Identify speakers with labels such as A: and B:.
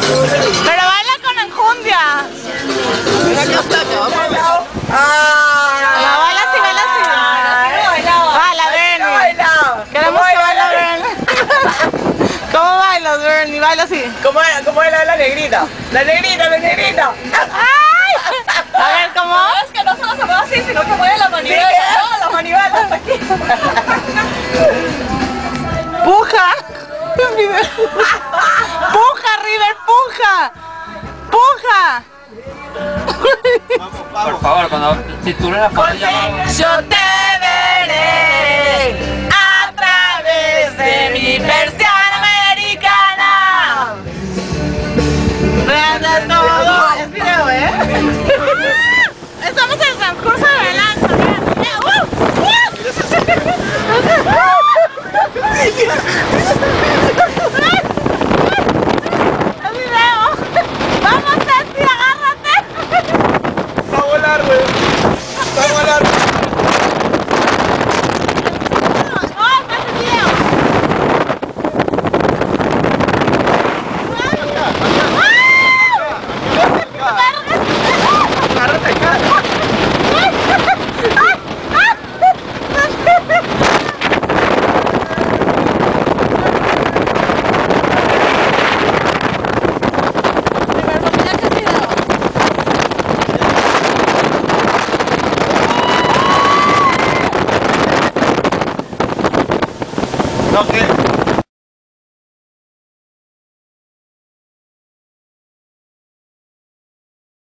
A: Pero baila con enjundia. La baila así, baila así. Baila, Bernie. Queremos que baila Bernie. ¿Cómo bailas, Bernie? Baila así.
B: ¿Cómo era la negrita? La negrita.
A: ¡Ay! A ver, ¿cómo?
C: Es que no solo se mueve así, sino que mueve la manivela.
B: No, la manivela hasta aquí.
A: ¡Puja! ¡Puja, River! ¡Puja! ¡Puja!
D: Por favor, si tú eres la foto ya no...
A: Yo te veré a través de mi persiana americana. Vean de todo. Es video, ¿eh? Estamos en el transcurso de la lanza. Vean.